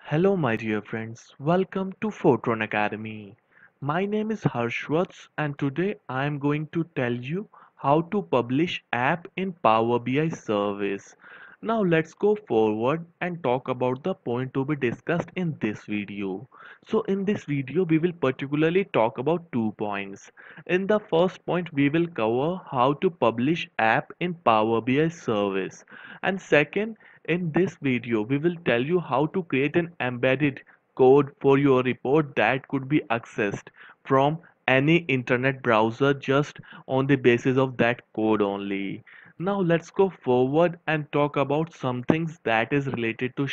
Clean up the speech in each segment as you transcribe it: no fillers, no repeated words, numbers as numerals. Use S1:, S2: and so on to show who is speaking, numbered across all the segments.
S1: Hello, my dear friends. Welcome to Photon Academy. My name is Harshwats, and today I am going to tell you how to publish app in Power BI service. Now let's go forward and talk about the point to be discussed in this video. So in this video we will particularly talk about 2 points. In the first point we will cover how to publish app in Power BI service, and second, in this video, we will tell you how to create an embedded code for your report that could be accessed from any internet browser just on the basis of that code only. Now let's go forward and talk about some things that is related to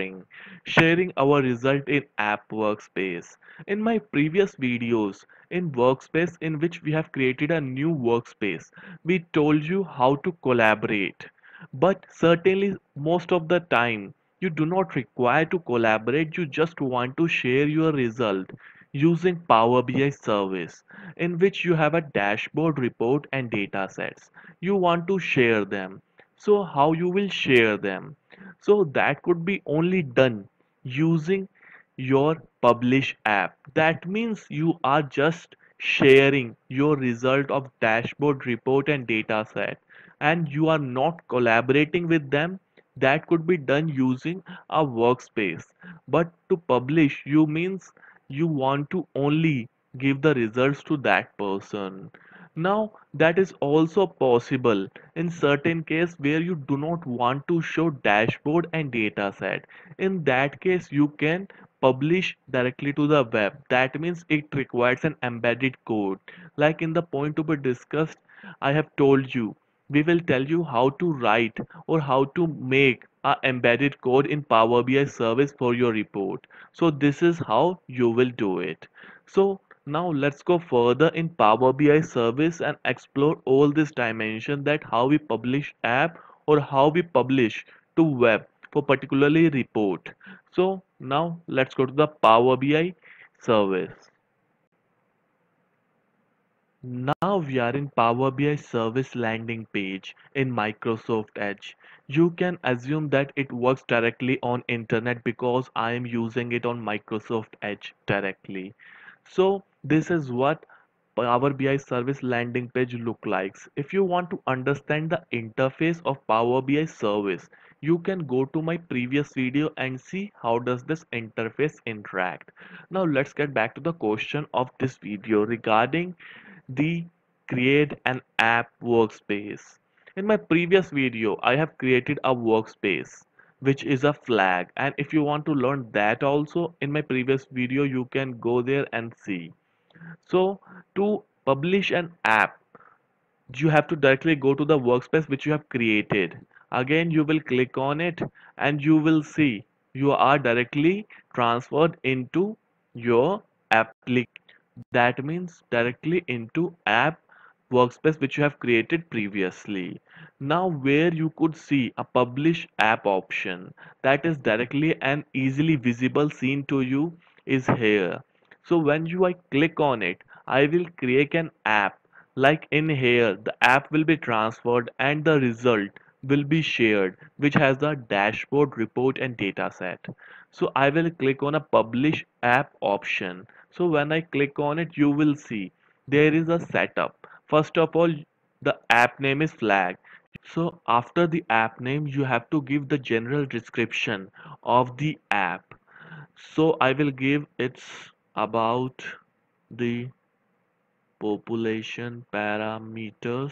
S1: sharing our result in app workspace. In my previous videos in workspace, in which we have created a new workspace, we told you how to collaborate, but certainly most of the time you do not require to collaborate. You just want to share your result using Power BI service, in which you have a dashboard, report and data sets. You want to share them. So how you will share them? So that could be only done using your publish app. That means you are just sharing your result of dashboard, report and data set, and you are not collaborating with them. That could be done using a workspace. But to publish, you means you want to only give the results to that person. Now that is also possible in certain case where you do not want to show dashboard and data set. In that case you can publish directly to the web. That means it requires an embedded code. Like in the point to be discussed, I have told you we will tell you how to write or how to make a embedded code in Power BI service for your report. So this is how you will do it. So now let's go further in Power BI service and explore all this dimension, that how we publish app or how we publish to web for particularly report. So now let's go to the Power BI service. Now we are in Power BI service landing page in Microsoft Edge. You can assume that it works directly on internet because I am using it on Microsoft Edge directly. So this is what Power BI service landing page look likes. If you want to understand the interface of Power BI service, you can go to my previous video and see how does this interface interact. Now let's get back to the question of this video regarding the create an app workspace. In my previous video, I have created a workspace which is a flag, and if you want to learn that also in my previous video you can go there and see. So to publish an app, you have to directly go to the workspace which you have created. Again you will click on it and you will see you are directly transferred into your application. That means directly into app workspace which you have created previously. Now where you could see a publish app option, that is directly and easily visible seen to you, is here. So when you I click on it, I will create an app. Like in here, the app will be transferred and the result will be shared, which has the dashboard, report and data set. So I will click on a publish app option. So when I click on it, you will see there is a setup. First of all, the app name is flag. So after the app name, you have to give the general description of the app. So I will give it's about the population parameters.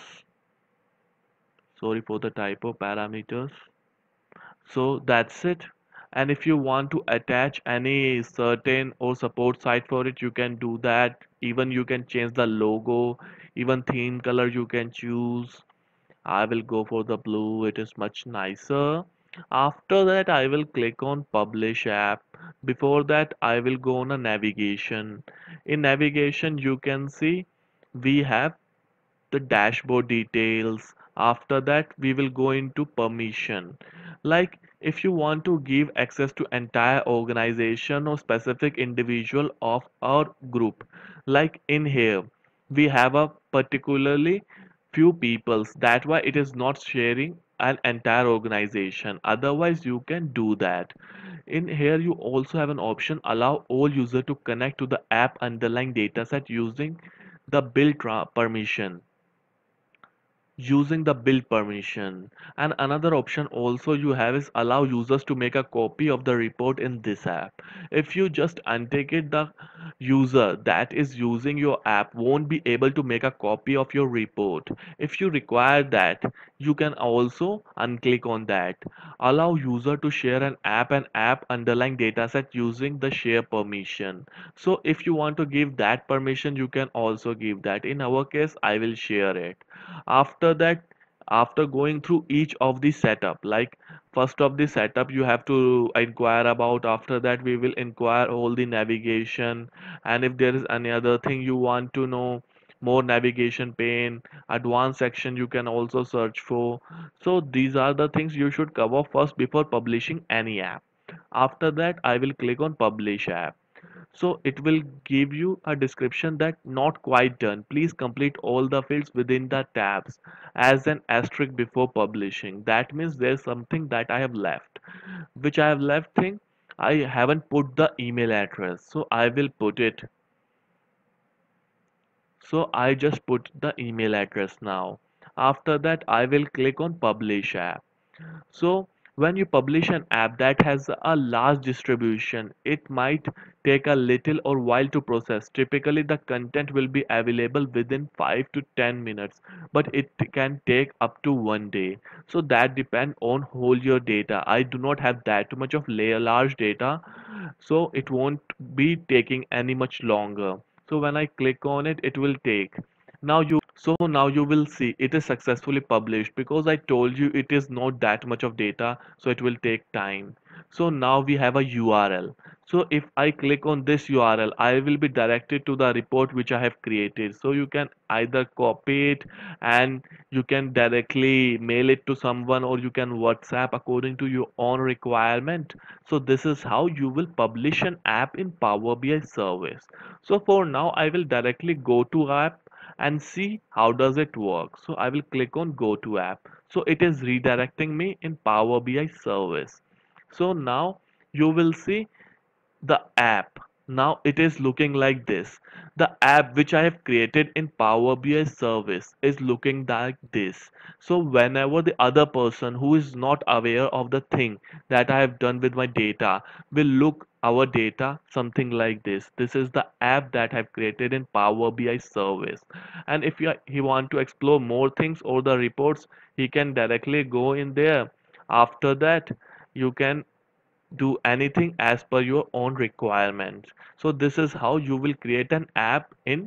S1: Sorry for the typo, parameters. So that's it. And if you want to attach any certain or support site for it, you can do that. Even you can change the logo, even theme color you can choose. I will go for the blue, it is much nicer. After that, I will click on publish app. Before that, I will go on a navigation. In navigation, you can see we have the dashboard details. After that we will go into permission. Like if you want to give access to entire organization or specific individual of our group, like in here we have a particularly few peoples, that why it is not sharing an entire organization. Otherwise you can do that. In here you also have an option allow all user to connect to the app underlying dataset permission using the build permission. And another option also you have is allow users to make a copy of the report in this app. If you just untake it, the user that is using your app won't be able to make a copy of your report. If you require that, you can also unclick on that. Allow user to share an app underlying dataset using the share permission. So if you want to give that permission, you can also give that. In our case, I will share it. After that, after going through each of the setup, like first of the setup you have to inquire about, after that we will inquire all the navigation, and if there is any other thing you want to know, more navigation pane, advanced section you can also search for. So these are the things you should cover first before publishing any app. After that I will click on publish app. So it will give you a description that not quite done. Please complete all the fields within the tabs as an asterisk before publishing. That means there's something that I have left. Which I have left thing, I haven't put the email address. So I will put it. So I just put the email address now. After that I will click on publish app. So when you publish an app that has a large distribution, it might take a little or while to process. Typically, the content will be available within 5 to 10 minutes, but it can take up to 1 day. So that depends on whole your data. I do not have that much of large data, so it won't be taking any much longer. So when I click on it, it will take. Now you will see it is successfully published because I told you it is not that much of data, so it will take time. So now we have a URL. So if I click on this URL, I will be directed to the report which I have created. So you can either copy it and you can directly mail it to someone, or you can WhatsApp according to your own requirement. So this is how you will publish an app in Power BI service. So for now, I will directly go to app and see how does it work. So I will click on go to app. So it is redirecting me in Power BI service. So now you will see the app. Now it is looking like this. The app which I have created in Power BI service is looking like this. So whenever the other person who is not aware of the thing that I have done with my data will look our data something like this. This is the app that I have created in Power BI service. And if he want to explore more things or the reports, he can directly go in there. After that, you can do anything as per your own requirements. So this is how you will create an app in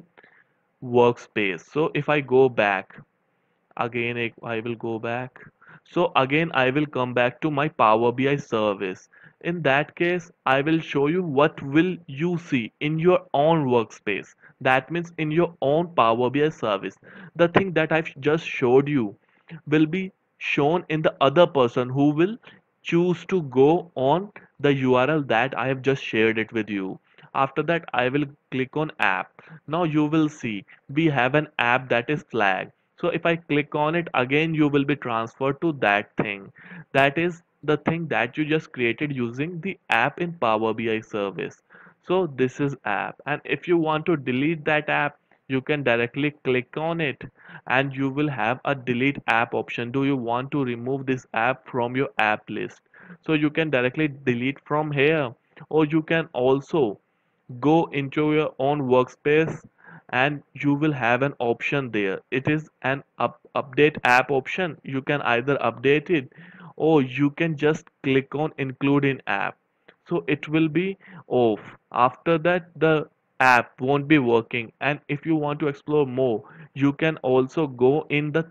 S1: Workspace. So if I go back again, I will go back. So again I will come back to my Power BI service. In that case, I will show you what will you see in your own workspace. That means in your own Power BI service. The thing that I've just showed you will be shown in the other person who will choose to go on the URL that I have just shared it with you. After that, I will click on app. Now you will see we have an app that is flagged. So if I click on it again, you will be transferred to that thing. That is the thing that you just created using the app in Power BI service. So this is app. And if you want to delete that app, you can directly click on it and you will have a delete app option. Do you want to remove this app from your app list? So you can directly delete from here, or you can also go into your own workspace and you will have an option there. It is an update app option. You can either update it or you can just click on include in app. So it will be off. After that, the app won't be working. And if you want to explore more, you can also go in the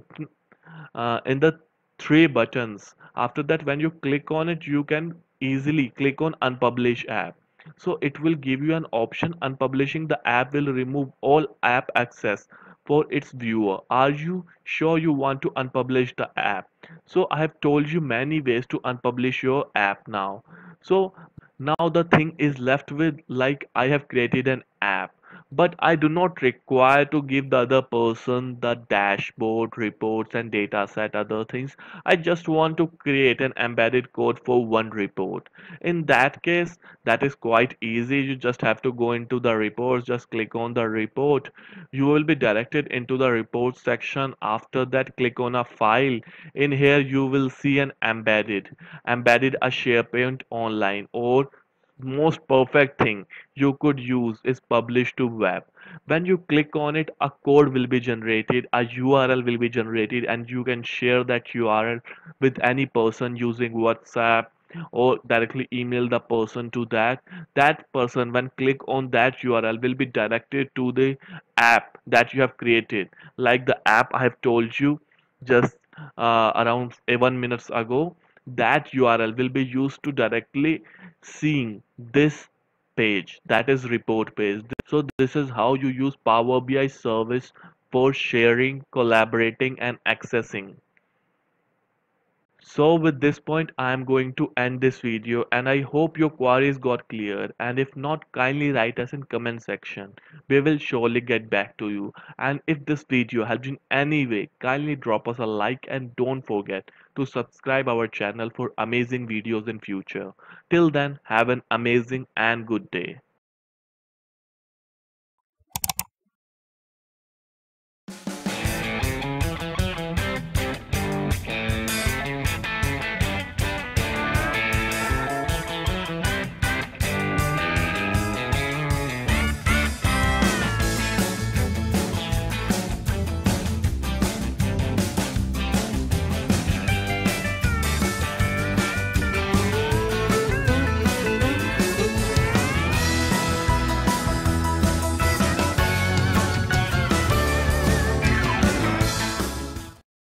S1: in the three buttons. After that, when you click on it, you can easily click on unpublish app. So it will give you an option. Unpublishing the app will remove all app access for its viewer. Are you sure you want to unpublish the app? So I have told you many ways to unpublish your app now. So now the thing is left with like I have created an app, but I do not require to give the other person the dashboard, reports, and data set, other things. I just want to create an embedded code for one report. In that case, that is quite easy. You just have to go into the reports, just click on the report. You will be directed into the report section. After that, click on a file. In here, you will see an embedded a SharePoint online, or most perfect thing you could use is publish to web. When you click on it, a code will be generated, a URL will be generated, and you can share that URL with any person using WhatsApp, or directly email the person to that person. When click on that URL, will be directed to the app that you have created, like the app I have told you just around 1 minutes ago. That URL will be used to directly seeing this page, that is report page. So this is how you use Power BI service for sharing, collaborating, and accessing. So with this point, I am going to end this video, and I hope your queries got clear, and if not, kindly write us in comment section. We will surely get back to you. And if this video helped in any way, kindly drop us a like, and don't forget to subscribe our channel for amazing videos in future. Till then, have an amazing and good day.